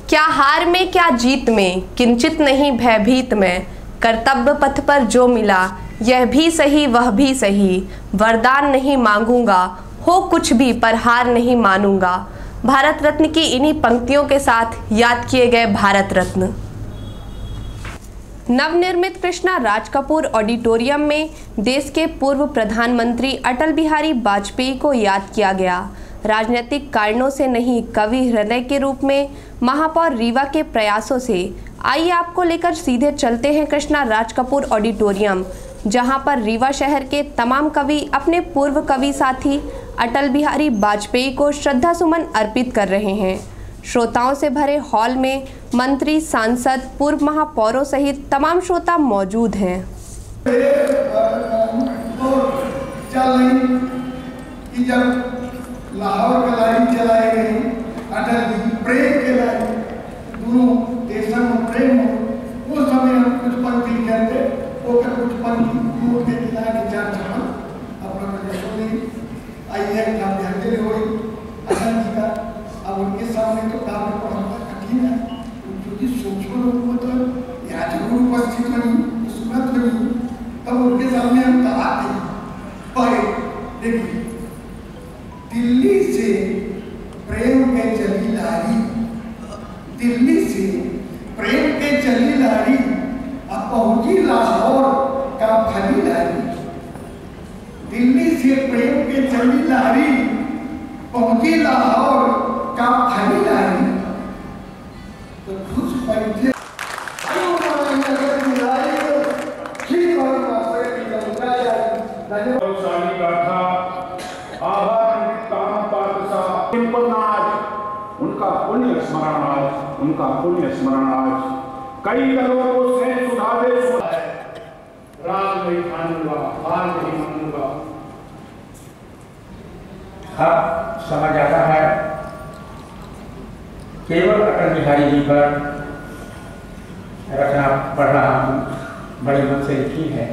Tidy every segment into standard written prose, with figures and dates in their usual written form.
क्या हार में क्या जीत में, किंचित नहीं भयभीत में, कर्तव्य पथ पर जो मिला यह भी सही वह भी सही, वरदान नहीं मांगूंगा हो कुछ भी पर हार नहीं मानूंगा। भारत रत्न की इन्हीं पंक्तियों के साथ याद किए गए भारत रत्न। नवनिर्मित कृष्णा राज कपूर ऑडिटोरियम में देश के पूर्व प्रधानमंत्री अटल बिहारी वाजपेयी को याद किया गया। राजनीतिक कारणों से नहीं, कवि हृदय के रूप में महापौर रीवा के प्रयासों से। आइए आपको लेकर सीधे चलते हैं कृष्णा राज कपूर ऑडिटोरियम, जहां पर रीवा शहर के तमाम कवि अपने पूर्व कवि साथी अटल बिहारी वाजपेयी को श्रद्धा सुमन अर्पित कर रहे हैं। श्रोताओं से भरे हॉल में मंत्री, सांसद, पूर्व महापौरों सहित तमाम श्रोता मौजूद हैं। लाहौर का लाइन चलाए गए, अटल जी प्रेम के लाइन, दोनों देशों में प्रेम हो। उस समय हम कुछ पंक्ति कहते, वो कर कुछ पंक्ति दूर के दिला के चार छान अपना प्रदर्शन आइए श्रद्धांजलि हुई अटल जी का। अब उनके सामने तो काफी पढ़ना कठिन है, क्योंकि सूक्ष्म रूप में तो यहाँ जरूर उपस्थित बनी, सुनत बनी, तब उनके सामने हम आते हैं। देखिए, दिल्ली से प्रेम के चली लारी, दिल्ली से प्रेम के चली लारी, अब पहुंची लाहौर का फली लारी। दिल्ली से प्रेम के चली लारी, पहुंची लाहौर का फली लारी। तो खुश पैसे उनका पुण्य स्मरण आज कई दलों को से सुधारे राज नहीं खानूंगा, हार नहीं मानूंगा। अब समझ आता है केवल अटल बिहारी जी पर रचना पढ़ रहा हूँ, बड़ी मन से लिखी है।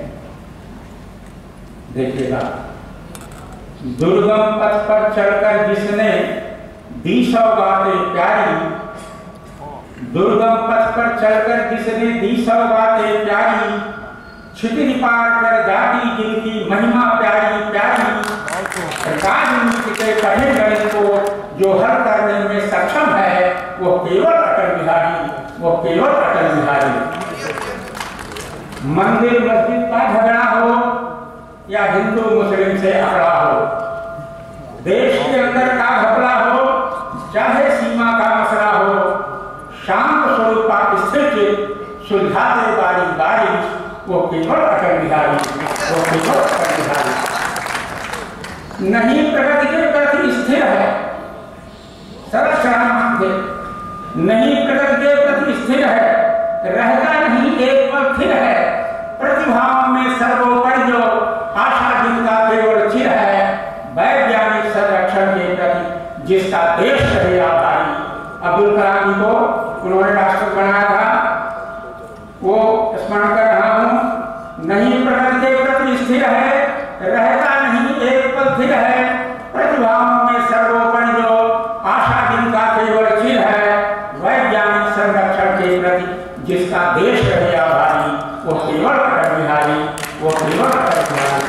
देखिएगा, दुर्गम पथ पर चलकर जिसने दी सौगातें प्यारी, दुर्गम पथ पर चलकर जिसने दी सौगातें प्यारी, छितरी पार कर जाती जिनकी महिमा प्यारी प्यारी, राजनीति के पढ़े गणित को जो हल करने में सक्षम है वो केवल अटल बिहारी, वो केवल अटल बिहारी। मंदिर मस्जिद का झगड़ा हो या हिंदू मुस्लिम से अकड़ा हो, देश के अंदर का घपला हो चाहे सीमा का मसला हो, शांत स्वरूपा स्थिर सुलझाते बारी बारी, वो केवल अटल बिहारी, वो केवल अटल बिहारी। नहीं प्रगति के प्रति स्थिर है, सरल शराब नहीं प्रगति के प्रति स्थिर है, रहता नहीं एक पल फिर है, प्रतिभाओं में सर्वोपरि जो आशा जिनका केवल चिर है, वैज्ञानिक संरक्षण के प्रति जिसका देश रहे आभारी। अब्दुल कलाम जी को उन्होंने राष्ट्रपति बनाया था, वो स्मरण कर रहा हूँ। नहीं प्रगति के प्रति स्थिर है, रहता नहीं एक पल फिर है, प्रतिभाओं में सर्वोपरि जो आशा जिनका केवल चिर है, वैज्ञानिक संरक्षण के प्रति जिसका देश रहे आभारी, वो केवल अटल बिहारी, वो केवल अटल बिहारी।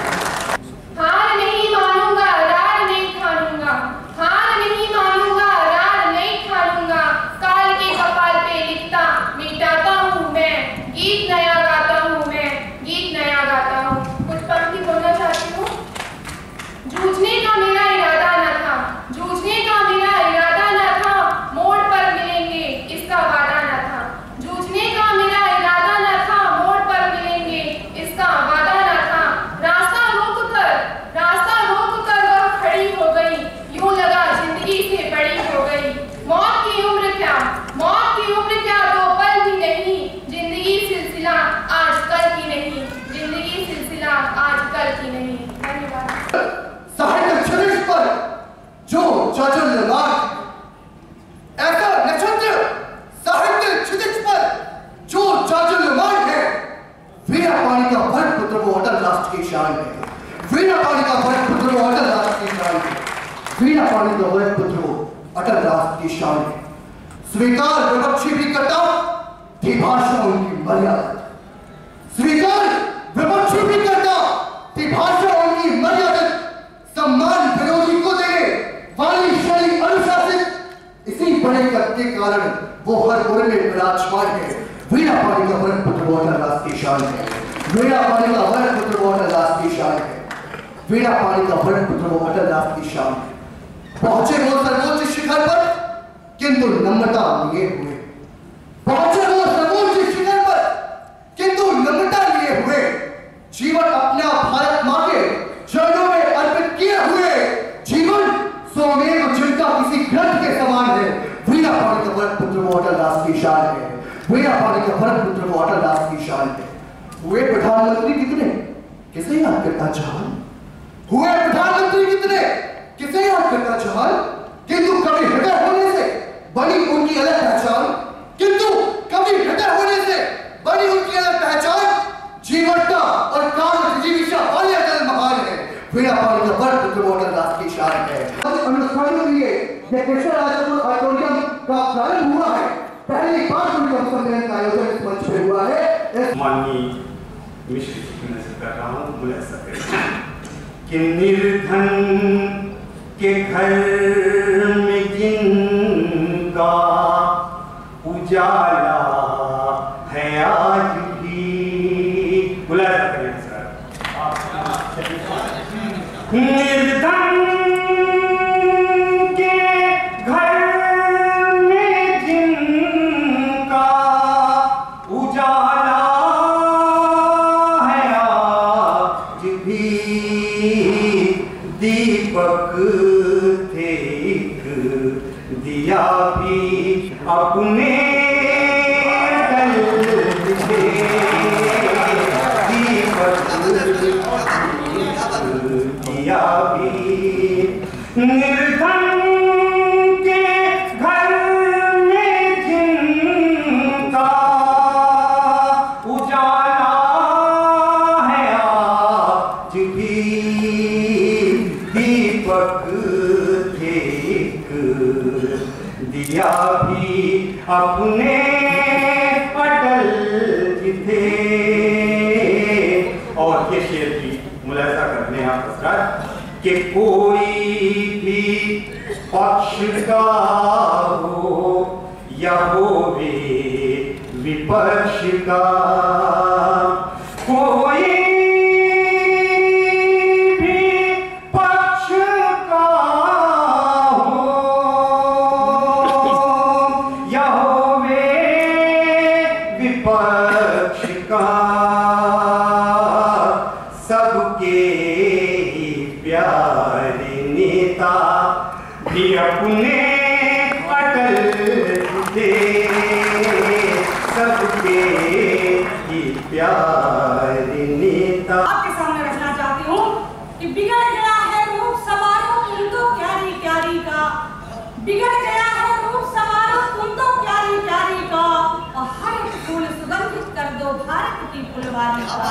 स्वीकार विपक्षी भी करता थी भाषा उनकी मर्यादा, स्वीकार विपक्षी भी करता थी भाषा उनकी मर्यादा, सम्मान विरोधी को देने वाली शैली अनुशासित, इसी बड़े कद के कारण वो हर मुड़ में विराजमान है। वीणा पानी का वर्ण पुत्र वो अटल दास की शान है, वीणा पानी का वर्ण पुत्र वो अटल दास की शान है, वीणा पानी का वर्ण पुत्र वो अटल दास की शान है। पहुंचे वो सर्वोच्च शिखर पर किंतु नम्रता लिए हुए, पहुंचे वो सर्वोच्च शिखर पर किंतु नम्रता लिए हुए, जीवन अपना भारत मां के चरणों में अर्पित किए हुए, जीवन सोमेव जिनका किसी ग्रंथ के समान है। वीणा पानी का वर्ण पुत्र वो अटल दास की शान है, वीणा पानी का वर्ण पुत्र वो अटल दास की शान है। हुए प्रधानमंत्री कितने, किसे याद करता जहान, हुए प्रधानमंत्री कितने, किसे याद करता जहान, किंतु कभी हृदय होने से बनी उनकी अलग पहचान, किंतु कभी हृदय होने से बनी उनकी अलग पहचान, जीवनता और काम जीविका वाले अटल महान है। वीणा पानी का वर्ण पुत्र वो अटल दास की शान है। अनुष्ठान के लिए कृष्णराजपुर ऑडिटोरियम का प्रारंभ हुआ है। पहली बार सम्मेलन का आयोजन इस मंच पे हुआ है। माननीय मिश्र जी से कर रहा हूँ, मुझे ऐसा कि निर्धन के घर में जिनका उजाला है आज भी, बुला सकते हैं सर। निर्धन के घर में जिनका उजाला है आज भी, दीपक थे एक दिया भी अपने दिया भी। निर्धन के घर में जिनका उजाला है आज भी, दीपक थे एक दिया भी अपने अटल थे। और ये शेर की मुलाजा करने हैं आप कि कोई भी पक्ष का हो या हो वे विपक्ष का, कोई भी पक्ष का हो या हो वे विपक्ष का, सबके प्यारे नेता भी अपने अटल थे, सबके ही प्यारे नेता। आपके सामने रखना चाहती हूँ कि बिगड़ गया है रूप समारोह तुम तो प्यारी प्यारी का, बिगड़ गया है रूप समारोह तुम तो प्यारी प्यारी का, और हर एक फूल सुगंधित कर दो भारत की फुलवारी का।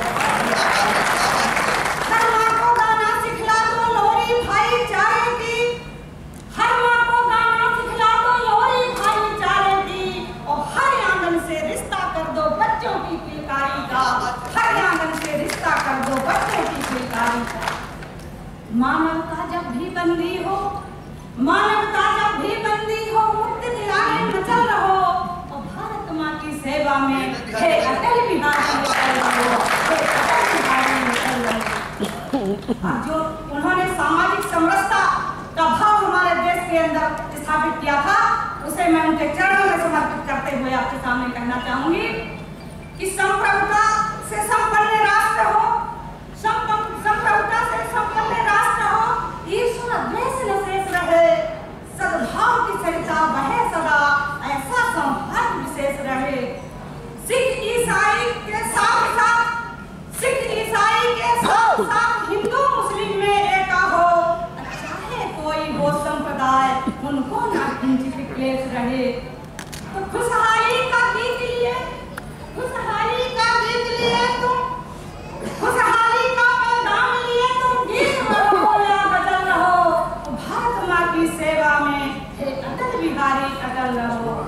हर माँ को गाना सिखला दो लोरी भाईचारे की, हर माँ को गाना सिखला दो लोरी भाईचारे की, और हर आंगन से रिश्ता कर दो बच्चों की किलकारी का, हर आंगन से रिश्ता कर दो बच्चों की किलकारी का। मानवता जब भी बंदी हो, मानवता जब भी बंदी हो, मुक्ति दिलाने मचल रहो, और भारत माँ की सेवा में हे अटल बिहारी निकल रहो, हे अटल बिहारी निकल रहो। जो उन्होंने सामाजिक समरसता का भाव हमारे देश के अंदर स्थापित किया था, उसे मैं उनके चरणों में समर्पित करते हुए आपके सामने कहना चाहूंगी कि संप्रभुता से संपन्न राष्ट्र हो, संप्रभुता से संपन्न राष्ट्र हो, ईर्ष्या द्वेष न शेष रहे, सद्भाव की सरिता बहे सदा, ऐसा सौभाग्य विशेष रहे। सिख ईसाई के साथ साथ, सिख ईसाई के साथ साथ हिंदू मुस्लिम में एका हो, चाहे कोई हो संप्रदाय, उनको ना किंचित क्लेश रहे। तो खुशहाली का गीत लिए, खुशहाली का गीत लिए तुम, खुशहाली का पैगाम लिए तुम, गीत रहो या गजल रहो, भारत माँ की सेवा में हे अटल बिहारी अटल रहो।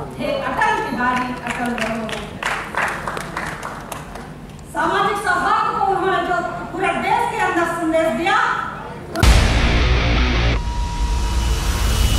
बिहारी अटल रहो। सामाजिक सौहार्द को उन्होंने जो पूरे देश के अंदर संदेश दिया